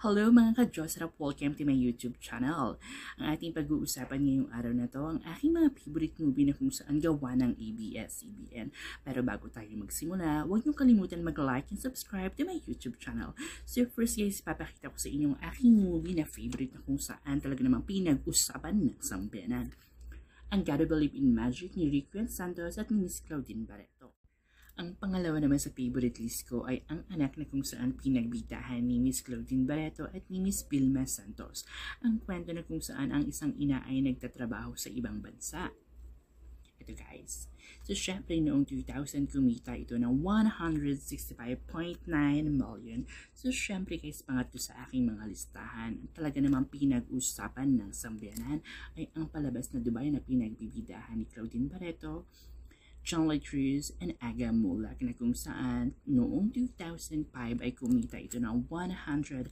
Hello mga ka-Diyos, welcome to my YouTube channel. Ang ating pag-uusapan ngayong araw na to, ang aking mga favorite movie na kung saan gawa ng ABS-CBN. Pero bago tayo magsimula, huwag niyong kalimutan mag-like and subscribe to my YouTube channel. So first guys, papakita ko sa inyo ang aking movie na favorite na kung saan talaga namang pinag-usapan ng sambayanan. Ang Gotta Believe in Magic ni Ricky Santos at ni Miss Claudine Barreto. Ang pangalawa naman sa favorite list ko ay Ang Anak na kung saan pinagbitahan ni Miss Claudine Barreto at ni Miss Vilma Santos. Ang kwento na kung saan ang isang ina ay nagtatrabaho sa ibang bansa. Ito guys. So syempre noong 2000 kumita ito ng 165.9 million. So syempre guys, pangatlo sa aking mga listahan. Talaga namang pinag-usapan ng sambayanan ay ang palabas na Dubai na pinagbibidahan ni Claudine Barreto, John Lloyd Cruz, and Aga Mulak na kung saan noong 2005 ay kumita ito ng 115.2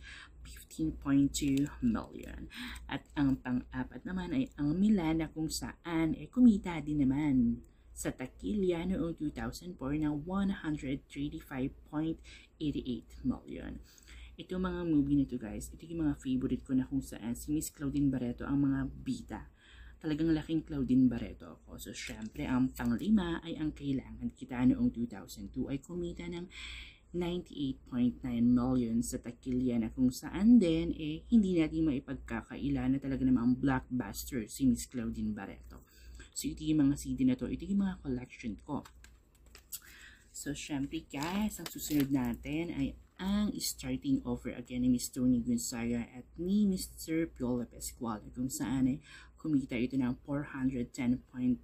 million. At ang pang-apat naman ay ang Milan na kung saan ay kumita din naman sa Taquilla noong 2004 ng 135.88 million. Ito mga movie na to guys, ito yung mga favorite ko na kung saan si Miss Claudine Barreto ang mga bida. Talagang laking Claudine Barreto ako. So, syempre, ang panglima ay Ang Kailangan Kita noong 2002 ay kumita ng 98.9 million sa Taquilla na kung saan din, hindi natin maipagkakaila na talaga namang blockbuster si Miss Claudine Barreto. So, ito yung mga CD na to. Ito yung mga collection ko. So, syempre guys, ang susunod natin ay ang Starting Over Again ni Miss Tony Gonzaga at ni Mr. Piolo Pascual kung saan ay kumita ito ng 410.89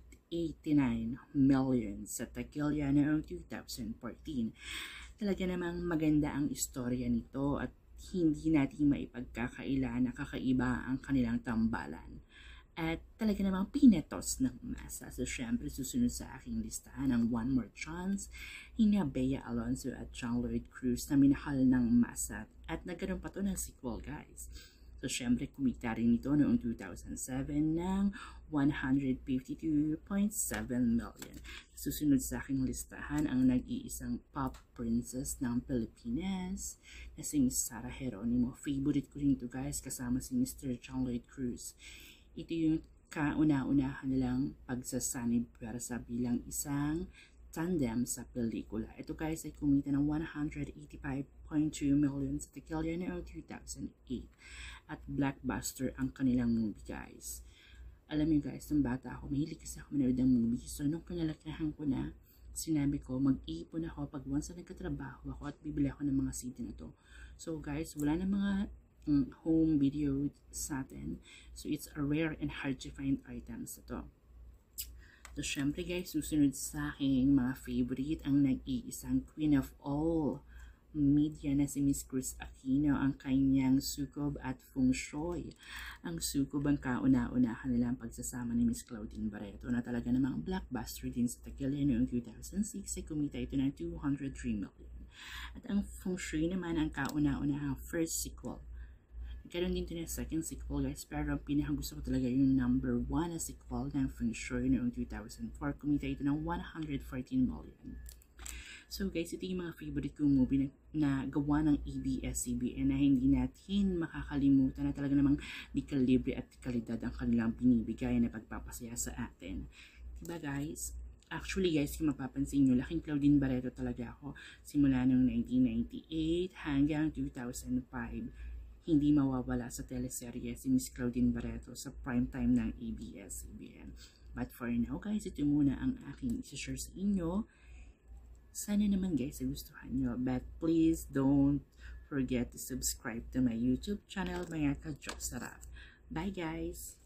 million sa Taquilla noong 2014. Talaga namang maganda ang istorya nito at hindi natin maipagkakaila na kakaiba ang kanilang tambalan. At talaga namang pinatos ng masa. So syempre susunod sa aking listahan ang One More Chance ni Bea Alonzo at John Lloyd Cruz na minahal ng masa. At nagkaroon pa to ng sequel guys. So syempre kumita rin ito noong 2007 ng 152.7 million. Susunod sa aking listahan ang nag-iisang pop princess ng Pilipinas na si Miss Sarah Geronimo. Favorite ko rin ito guys kasama si Mr. John Lloyd Cruz. Ito yung kauna-unahan nilang pagsasanib pwersa bilang isang tandem sa pelikula. Ito guys ay kumita ng 185.2 million sa Taquilla noong 2008. At blockbuster ang kanilang movie guys. Alam niyo guys, nung bata ako, mahilig kasi ako manood ng movie. So nung kinalakihan ko na, sinabi ko, mag-iipon ako pag once na nagkatrabaho ako at bibili ako ng mga CD na to. So guys, wala na mga home video sa atin. So it's a rare and hard to find items ito. So syempre guys, susunod sa aking mga favorite ang nag-iisang queen of all media na si Miss Cruz Aquino, ang kanyang Sukob at Feng Shui. Ang Sukob ang kauna-unahan nilang pagsasama ni Miss Claudine Barreto na talaga namang blockbuster din sa Taquilla noong 2006 ay kumita ito ng 203 million. At ang Feng Shui naman ang kauna-unahang first sequel. Nagkaroon din ito ng second sequel guys, pero ang pinakagusto ko talaga yung number 1 na sequel ng Feng Shui noong 2004. Kumita ito ng 114 million. So guys, ito yung mga favorite kong movie na gawa ng ABS-CBN na hindi natin makakalimutan na talaga namang di kalibre at kalidad ang kanilang binibigay na pagpapasaya sa atin. Diba guys? Actually guys, kung mapapansin nyo, laking Claudine Barreto talaga ako. Simula noong 1998 hanggang 2005. Hindi mawawala sa teleserye si Miss Claudine Barreto sa primetime ng ABS-CBN. But for now guys, ito muna ang aking isi-share sa inyo. Sana naman guys, gustuhan nyo. But please don't forget to subscribe to my YouTube channel, mga ka-Diyos Sarap. Bye guys!